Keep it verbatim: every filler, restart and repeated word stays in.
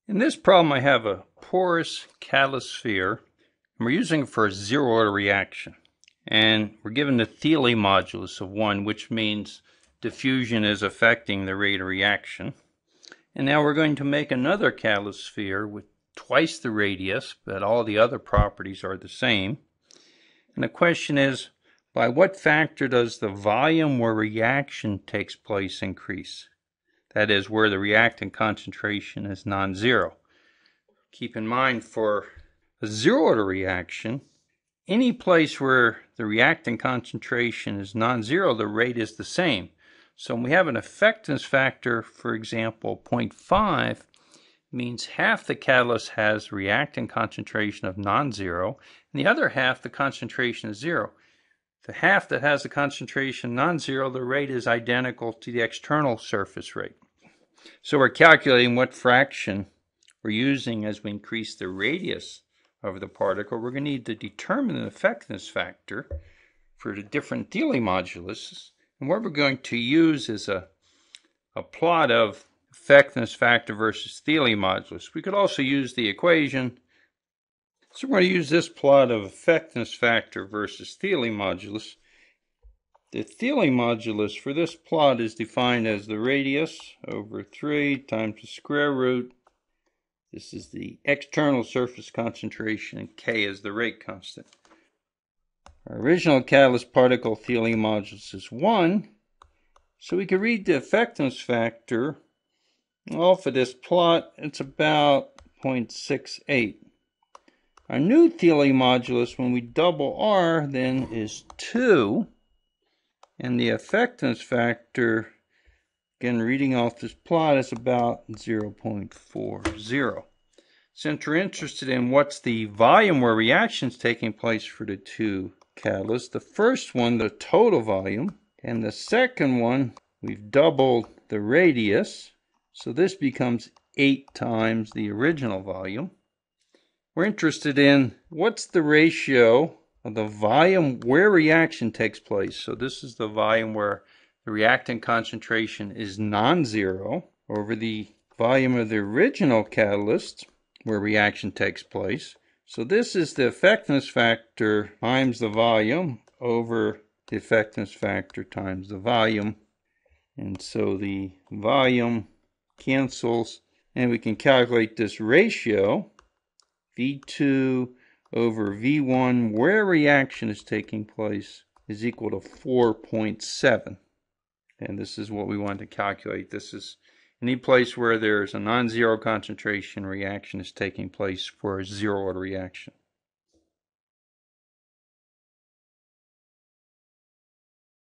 In this problem, I have a porous catalyst sphere, and we're using it for a zero-order reaction. And we're given the Thiele modulus of one, which means diffusion is affecting the rate of reaction. And now we're going to make another catalyst sphere with twice the radius, but all the other properties are the same. And the question is, by what factor does the volume where reaction takes place increase? That is, where the reactant concentration is non-zero. Keep in mind, for a zero-order reaction, any place where the reactant concentration is non-zero, the rate is the same. So when we have an effectiveness factor, for example, zero point five, means half the catalyst has reactant concentration of non-zero, and the other half the concentration is zero. The half that has the concentration non-zero, the rate is identical to the external surface rate. So we're calculating what fraction we're using as we increase the radius of the particle. We're going to need to determine the effectiveness factor for the different Thiele moduluses. And what we're going to use is a, a plot of effectiveness factor versus Thiele modulus. We could also use the equation. So we're going to use this plot of effectiveness factor versus Thiele modulus. The Thiele modulus for this plot is defined as the radius over three times the square root. This is the external surface concentration, and K is the rate constant. Our original catalyst particle Thiele modulus is one, so we can read the effectiveness factor off of this plot. It's about zero point six eight. Our new Thiele modulus, when we double R, then is two. And the effectiveness factor, again reading off this plot, is about zero point four zero. Since we're interested in what's the volume where reaction is taking place for the two catalysts, the first one, the total volume, and the second one, we've doubled the radius. So this becomes eight times the original volume. We're interested in what's the ratio of the volume where reaction takes place. So this is the volume where the reactant concentration is non-zero over the volume of the original catalyst where reaction takes place. So this is the effectiveness factor times the volume over the effectiveness factor times the volume. And so the volume cancels, and we can calculate this ratio, V two over V one, where reaction is taking place, is equal to four point seven. And this is what we want to calculate. This is any place where there's a non-zero concentration, reaction is taking place for a zero-order reaction.